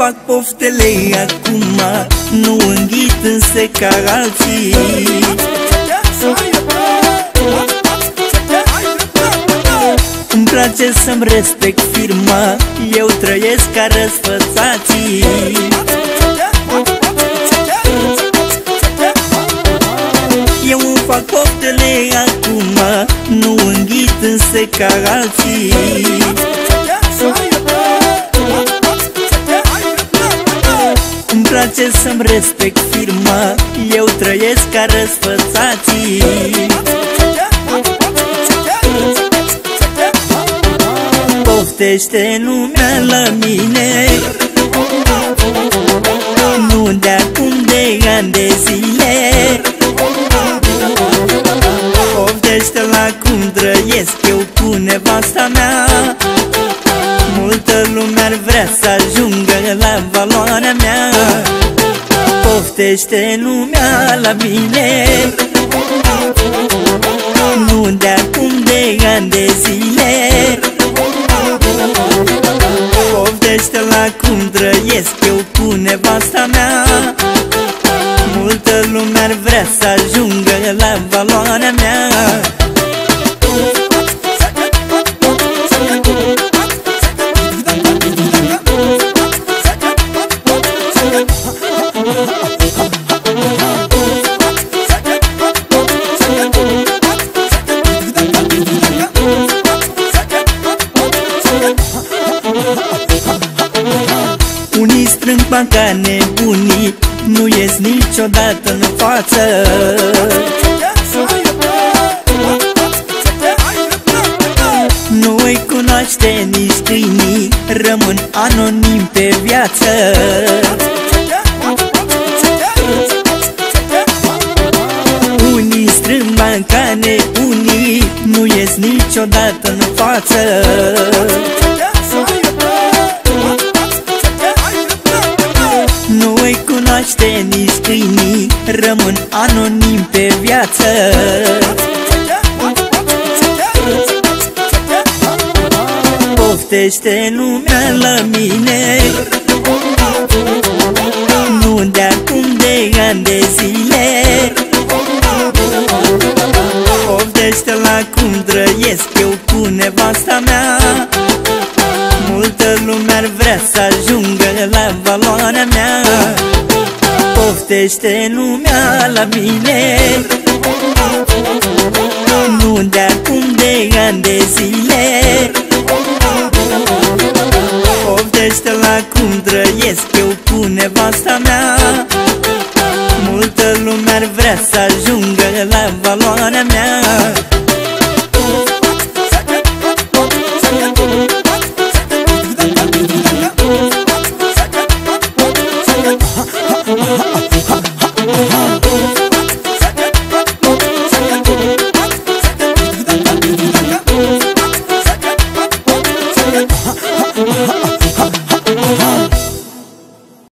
fac poftele acum, nu înghit însă ca alții. Îmi place să-mi respect firma, eu trăiesc ca răsfățații. Eu îmi fac poftele acum, nu înghit însă ca alții. Îmi place să-mi respect firma, eu trăiesc ca răsfățații. Poftește lumea la mine, nu de acum, de ani de zile. Poftește la cum trăiesc eu cu nevasta mea. Multă lume ar vrea să ajungă la valoarea mea. Poftește lumea la mine, nu de acum, de ani de zile. Poftește la cum trăiesc eu cu nevasta mea. Multă lume ar vrea să ajungă la valoarea mea. Unii strâng bani ca nebunii, nu ies niciodată în față. Nu îi cunoaște nici câinii, rămân anonim pe viață. Unii strâng bani ca nebunii, nu ies niciodată în față. Nu îi cunoaște nici câinii, rămân anonim pe viață. Poftește lumea la mine, nu de acum, de ani de zile. Poftește la cum trăiesc eu cu nevasta mea. Multă lume ar vrea să ajungă la valoarea mea. Poftește lumea la mine, nu de acum, de ani de zile. Poftește la cum trăiesc eu cu nevasta mea. Multă lume ar vrea să